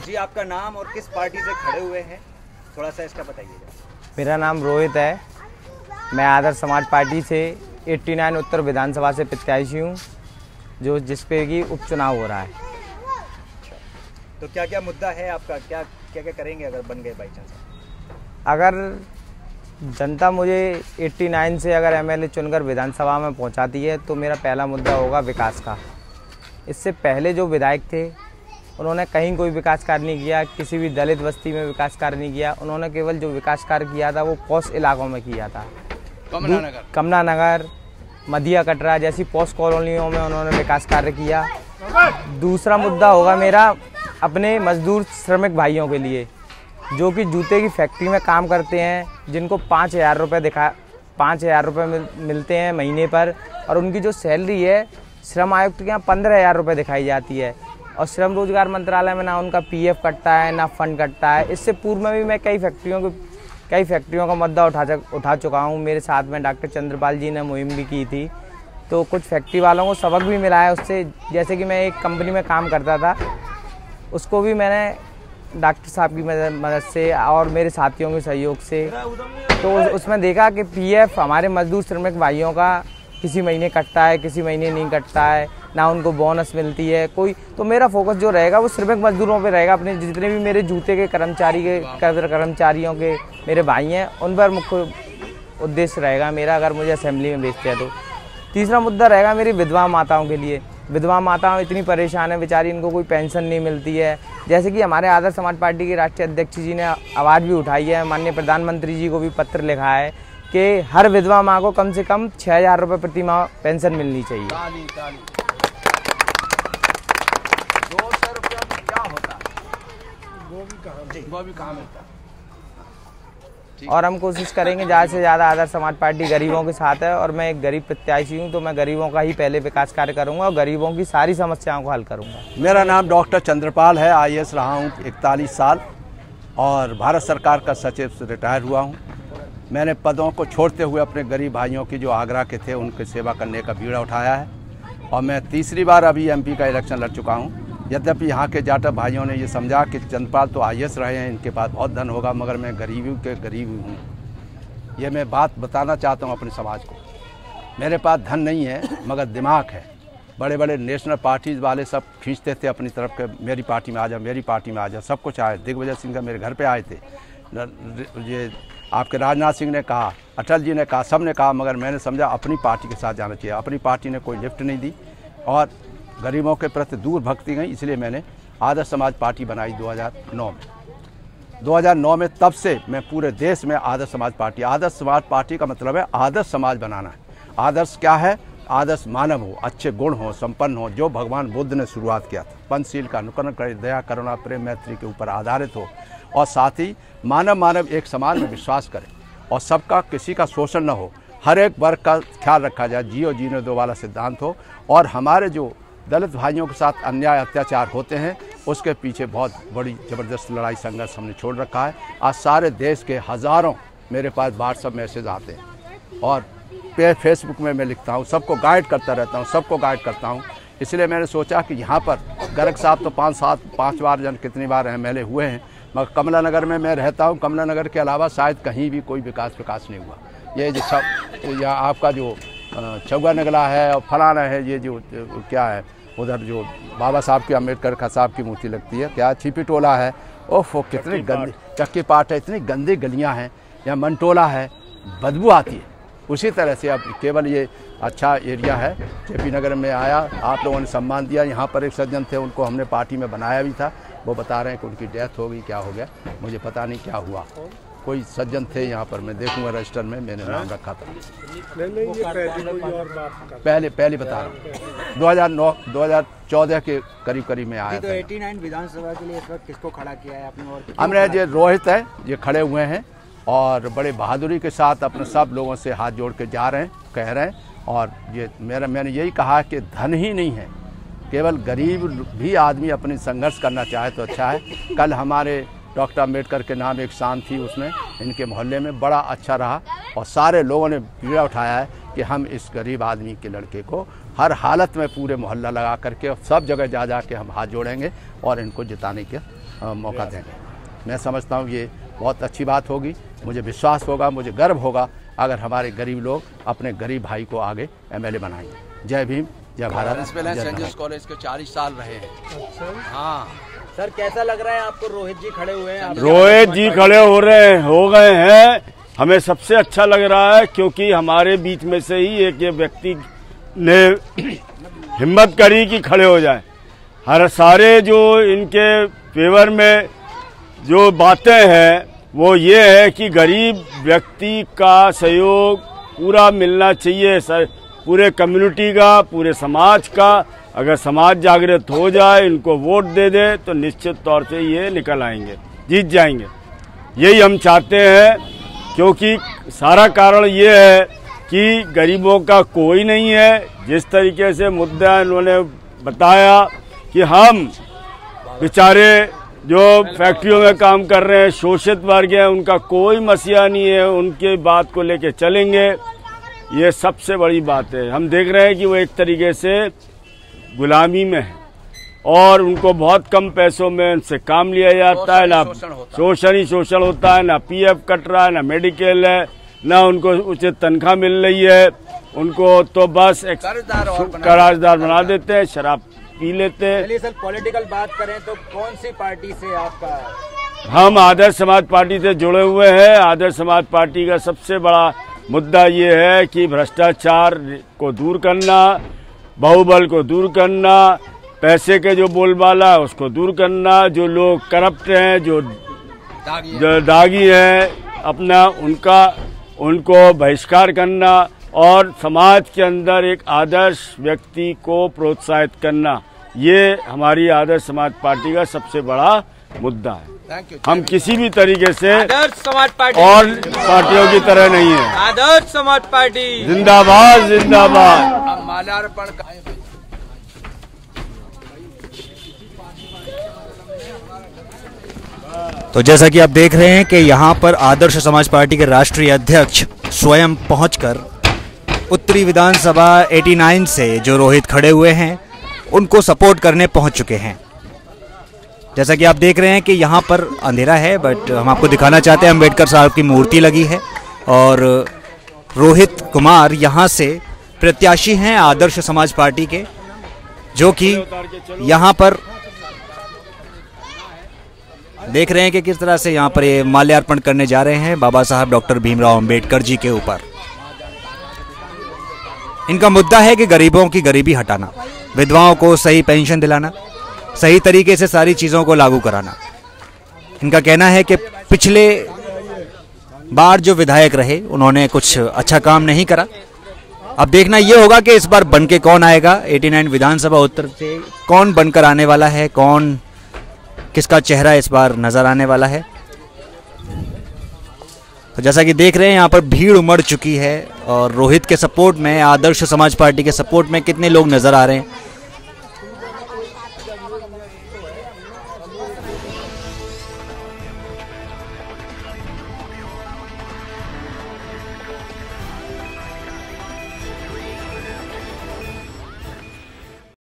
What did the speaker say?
जी, आपका नाम और किस पार्टी से खड़े हुए हैं, थोड़ा सा इसका बताइएगा। मेरा नाम रोहित है। मैं आदर्श समाज पार्टी से 89 उत्तर विधानसभा से प्रत्याशी हूँ, जो जिसपे कि उपचुनाव हो रहा है। तो क्या क्या मुद्दा है आपका, क्या क्या करेंगे अगर बन गए बाई चांस? अगर जनता मुझे 89 से अगर एमएलए चुनकर विधानसभा में पहुंचाती है तो मेरा पहला मुद्दा होगा विकास का। इससे पहले जो विधायक थे उन्होंने कहीं कोई विकास कार्य नहीं किया, किसी भी दलित बस्ती में विकास कार्य नहीं किया। उन्होंने केवल जो विकास कार्य किया था वो पॉश इलाकों में किया था। कमला नगर, मधिया कटरा जैसी पॉश कॉलोनियों में उन्होंने विकास कार्य किया। दूसरा मुद्दा होगा मेरा अपने मजदूर श्रमिक भाइयों के लिए, जो कि जूते की फैक्ट्री में काम करते हैं, जिनको 5,000 रुपये मिलते हैं महीने पर, और उनकी जो सैलरी है श्रम आयुक्त के यहाँ 15,000 रुपये दिखाई जाती है। और श्रम रोजगार मंत्रालय में ना उनका पीएफ कटता है ना फंड कटता है। इससे पूर्व में भी मैं कई फैक्ट्रियों का मुद्दा उठा चुका हूँ। मेरे साथ में डॉक्टर चंद्रपाल जी ने मुहिम भी की थी, तो कुछ फैक्ट्री वालों को सबक भी मिला है उससे। जैसे कि मैं एक कंपनी में काम करता था, उसको भी मैंने डॉक्टर साहब की मदद से और मेरे साथियों के सहयोग से तो उसमें देखा कि पीएफ हमारे मजदूर श्रमिक भाइयों का किसी महीने कटता है, किसी महीने नहीं कटता है, ना उनको बोनस मिलती है कोई। तो मेरा फोकस जो रहेगा वो श्रमिक मजदूरों पे रहेगा। अपने जितने भी मेरे जूते के कर्मचारियों के मेरे भाई हैं, उन पर मुख्य उद्देश्य रहेगा मेरा, अगर मुझे असेंबली में भेजते हैं तो। तीसरा मुद्दा रहेगा मेरी विधवा माताओं के लिए। विधवा माताएं इतनी परेशान है बेचारी, इनको कोई पेंशन नहीं मिलती है। जैसे कि हमारे आदर्श समाज पार्टी के राष्ट्रीय अध्यक्ष जी ने आवाज़ भी उठाई है, माननीय प्रधानमंत्री जी को भी पत्र लिखा है कि हर विधवा माँ को कम से कम 6,000 रुपये प्रति माह पेंशन मिलनी चाहिए। 200 रुपया में क्या होता है? वो भी कहाँ मिलता है? और हम कोशिश करेंगे ज़्यादा से ज़्यादा। आदर्श समाज पार्टी गरीबों के साथ है और मैं एक गरीब प्रत्याशी हूँ, तो मैं गरीबों का ही पहले विकास कार्य करूँगा और गरीबों की सारी समस्याओं को हल करूँगा। मेरा नाम डॉक्टर चंद्रपाल है। आईएएस रहा हूँ 41 साल और भारत सरकार का सचिव से रिटायर हुआ हूँ। मैंने पदों को छोड़ते हुए अपने गरीब भाइयों की जो आगरा के थे उनकी सेवा करने का बीड़ा उठाया है और मैं तीसरी बार अभी एमपी का इलेक्शन लड़ चुका हूँ। यद्यपि यहाँ के जाटव भाइयों ने ये समझा कि चंद्रपाल तो आईएएस रहे हैं, इनके पास बहुत धन होगा, मगर मैं गरीबी के गरीब हूँ। ये मैं बात बताना चाहता हूँ अपने समाज को। मेरे पास धन नहीं है मगर दिमाग है। बड़े बड़े नेशनल पार्टीज वाले सब खींचते थे अपनी तरफ के, मेरी पार्टी में आ जा, मेरी पार्टी में आ जा, सब कुछ आए। दिग्विजय सिंह का मेरे घर पे आए थे, ये आपके राजनाथ सिंह ने कहा, अटल जी ने कहा, सब ने कहा, मगर मैंने समझा अपनी पार्टी के साथ जाना चाहिए। अपनी पार्टी ने कोई लिफ्ट नहीं दी और गरीबों के प्रति दूर भक्ति गई, इसलिए मैंने आदर्श समाज पार्टी बनाई 2009 में। 2009 में तब से मैं पूरे देश में आदर्श समाज पार्टी का मतलब है आदर्श समाज बनाना है। आदर्श क्या है? आदर्श मानव हो, अच्छे गुण हो, संपन्न हो, जो भगवान बुद्ध ने शुरुआत किया था। पंचशील का अनुकरण करे, दया करुणा प्रेम मैत्री के ऊपर आधारित हो और साथ ही मानव एक समाज में विश्वास करे और सबका किसी का शोषण न हो, हर एक वर्ग का ख्याल रखा जाए, जियो जीने दो वाला सिद्धांत हो। और हमारे जो दलित भाइयों के साथ अन्याय अत्याचार होते हैं उसके पीछे बहुत बड़ी ज़बरदस्त लड़ाई संघर्ष हमने छोड़ रखा है। आज सारे देश के हज़ारों मेरे पास व्हाट्सएप मैसेज आते हैं और फेसबुक में मैं लिखता हूँ, सबको गाइड करता रहता हूँ, सबको गाइड करता हूँ। इसलिए मैंने सोचा कि यहाँ पर गर्ग साहब तो 5 बार कितनी बार एमएलए हुए हैं, मगर कमला नगर में मैं रहता हूँ। कमला नगर के अलावा शायद कहीं भी कोई विकास नहीं हुआ। ये जो यहाँ आपका जो चौगा नगला है और फलाना है, ये जो क्या है उधर जो बाबा साहब की अम्बेडकर का साहब की मूर्ति लगती है, क्या छिपी टोला है, ओफो कितनी गंदी चक्की पाट है, इतनी गंदी गलियां हैं, यहाँ मनटोला है, बदबू आती है। उसी तरह से अब केवल ये अच्छा एरिया है। जेपी नगर में आया, आप लोगों ने सम्मान दिया। यहाँ पर एक सज्जन थे, उनको हमने पार्टी में बनाया भी था, वो बता रहे हैं कि उनकी डेथ हो गई, क्या हो गया मुझे पता नहीं क्या हुआ। कोई सज्जन थे यहाँ पर, मैं देखूंगा रजिस्टर में, मैंने नाम रखा था। पहले बता रहा हूँ 2014 के करीब में आया। तो 89 विधानसभा के लिए इस वक्त किसको खड़ा किया है आपने? और हमने ये रोहित है, ये खड़े हुए हैं और बड़े बहादुरी के साथ अपने सब लोगों से हाथ जोड़ के जा रहे हैं, कह रहे हैं। और ये मैंने यही कहा कि धन ही नहीं है, केवल गरीब भी आदमी अपनी संघर्ष करना चाहे तो अच्छा है। कल हमारे डॉक्टर अम्बेडकर के नाम एक शान थी, उसमें इनके मोहल्ले में बड़ा अच्छा रहा और सारे लोगों ने पीड़ा उठाया है कि हम इस गरीब आदमी के लड़के को हर हालत में पूरे मोहल्ला लगा करके और सब जगह जा जा के हम हाथ जोड़ेंगे और इनको जिताने का मौका देंगे। मैं समझता हूँ ये बहुत अच्छी बात होगी। मुझे विश्वास होगा, मुझे गर्व होगा अगर हमारे गरीब लोग अपने गरीब भाई को आगे एमएलए बनाएंगे। जय भीम, जय भारत। सेंट जोसेफ कॉलेज के 40 साल रहे हैं। हाँ सर, कैसा लग रहा है आपको? रोहित जी खड़े हुए हैं। रोहित जी खड़े हो गए हैं। हमें सबसे अच्छा लग रहा है क्योंकि हमारे बीच में से ही एक ये व्यक्ति ने हिम्मत करी कि खड़े हो जाए। हर सारे जो इनके फेवर में जो बातें हैं वो ये है कि गरीब व्यक्ति का सहयोग पूरा मिलना चाहिए, पूरे कम्युनिटी का, पूरे समाज का। अगर समाज जागृत हो जाए, इनको वोट दे दे तो निश्चित तौर से ये निकल आएंगे, जीत जाएंगे। यही हम चाहते हैं क्योंकि सारा कारण ये है कि गरीबों का कोई नहीं है। जिस तरीके से मुद्दा इन्होंने बताया कि हम बेचारे जो फैक्ट्रियों में काम कर रहे हैं, शोषित वर्ग हैं, उनका कोई मसीहा नहीं है, उनके बात को लेके चलेंगे। ये सबसे बड़ी बात है। हम देख रहे हैं कि वो एक तरीके से गुलामी में है और उनको बहुत कम पैसों में उनसे काम लिया जाता है। ना शोषण होता है, ना पीएफ कट रहा है, ना मेडिकल है, ना उनको उचित तनख्वाह मिल रही है। उनको तो बस कर्जदार बना देते हैं, शराब पी लेते हैं। चलिए सर, पॉलिटिकल बात करें तो कौन सी पार्टी से आपका? हम आदर्श समाज पार्टी से जुड़े हुए हैं। आदर्श समाज पार्टी का सबसे बड़ा मुद्दा ये है कि भ्रष्टाचार को दूर करना, बाहुबल को दूर करना, पैसे के जो बोलबाला है उसको दूर करना, जो लोग करप्ट हैं, जो दागी हैं अपना, उनको बहिष्कार करना और समाज के अंदर एक आदर्श व्यक्ति को प्रोत्साहित करना। ये हमारी आदर्श समाज पार्टी का सबसे बड़ा मुद्दा है। हम किसी भी तरीके से आदर्श समाज पार्टी और पार्टियों की तरह नहीं है। आदर्श समाज पार्टी जिंदाबाद, जिंदाबाद। माल्यार्पण तो जैसा कि आप देख रहे हैं कि यहाँ पर आदर्श समाज पार्टी के राष्ट्रीय अध्यक्ष स्वयं पहुंचकर उत्तरी विधानसभा 89 से जो रोहित खड़े हुए हैं उनको सपोर्ट करने पहुंच चुके हैं। जैसा कि आप देख रहे हैं कि यहाँ पर अंधेरा है, बट हम आपको दिखाना चाहते हैं अम्बेडकर साहब की मूर्ति लगी है और रोहित कुमार यहाँ से प्रत्याशी हैं आदर्श समाज पार्टी के, जो कि यहाँ पर देख रहे हैं कि किस तरह से यहाँ पर ये माल्यार्पण करने जा रहे हैं बाबा साहब डॉक्टर भीमराव अंबेडकर जी के ऊपर। इनका मुद्दा है कि गरीबों की गरीबी हटाना, विधवाओं को सही पेंशन दिलाना, सही तरीके से सारी चीज़ों को लागू कराना। इनका कहना है कि पिछले बार जो विधायक रहे उन्होंने कुछ अच्छा काम नहीं करा। अब देखना ये होगा कि इस बार बन के कौन आएगा। 89 विधानसभा उत्तर से कौन बनकर आने वाला है, कौन किसका चेहरा इस बार नजर आने वाला है। तो जैसा कि देख रहे हैं यहाँ पर भीड़ उमड़ चुकी है और रोहित के सपोर्ट में, आदर्श समाज पार्टी के सपोर्ट में कितने लोग नजर आ रहे हैं